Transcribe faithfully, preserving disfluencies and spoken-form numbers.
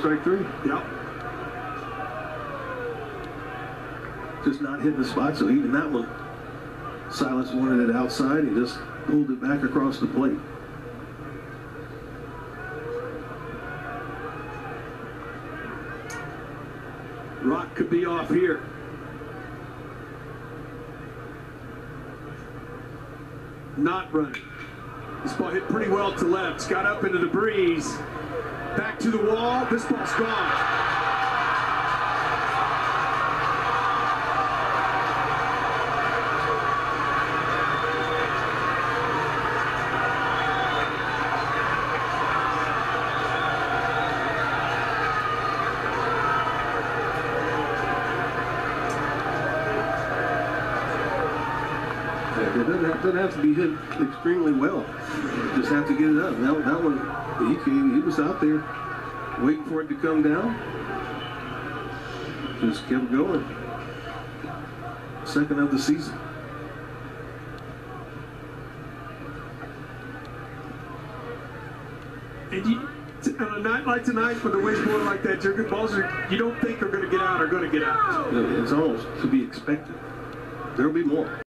strike three. Yep. Just not hitting the spot, so even that one, Silas wanted it outside. He just pulled it back across the plate. Rock could be off here. Not running. This ball hit pretty well to left. It's got up into the breeze. Back to the wall. This ball's gone. It doesn't have, doesn't have to be hit extremely well. Just have to get it up. That, that one, he, came, he was out there waiting for it to come down. Just kept going. Second of the season. And you, on a night like tonight, with the wind's blowing like that, your good balls are, you don't think are going to get out are going to get out. It's almost to be expected. There'll be more.